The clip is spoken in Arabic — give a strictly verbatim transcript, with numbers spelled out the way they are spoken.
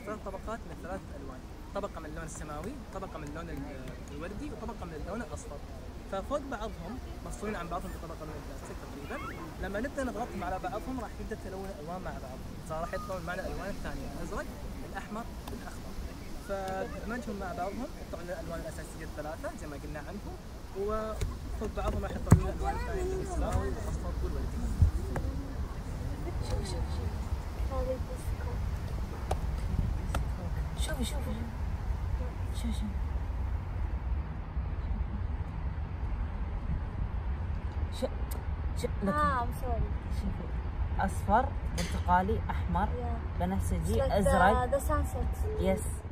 ثلاث طبقات من ثلاث الوان، طبقه من اللون السماوي، طبقه من اللون الوردي، وطبقه من اللون الاصفر. ففوق بعضهم مفصولين عن بعضهم بطبقه من البلاستيك تقريبا. لما نبدا نضغطهم على بعضهم راح تبدا تلون الالوان مع بعض، فراح يطلعون معنا الالوان الثانيه، الازرق، الاحمر، والاخضر. فدمجهم مع بعضهم يطلعون الالوان الاساسيه الثلاثه زي ما قلنا عنهم، وفوق بعضهم راح يطلعون الالوان الثانيه اللي هي السماوي والاصفر والوردي. شوف شوف شوف كاليدوسكوب. شوفي شوفي شوفي شوفي شوف شوف اه سوري. شوفي اصفر، برتقالي، احمر، بنفسجي، ازرق. ذا سانسيت. يس.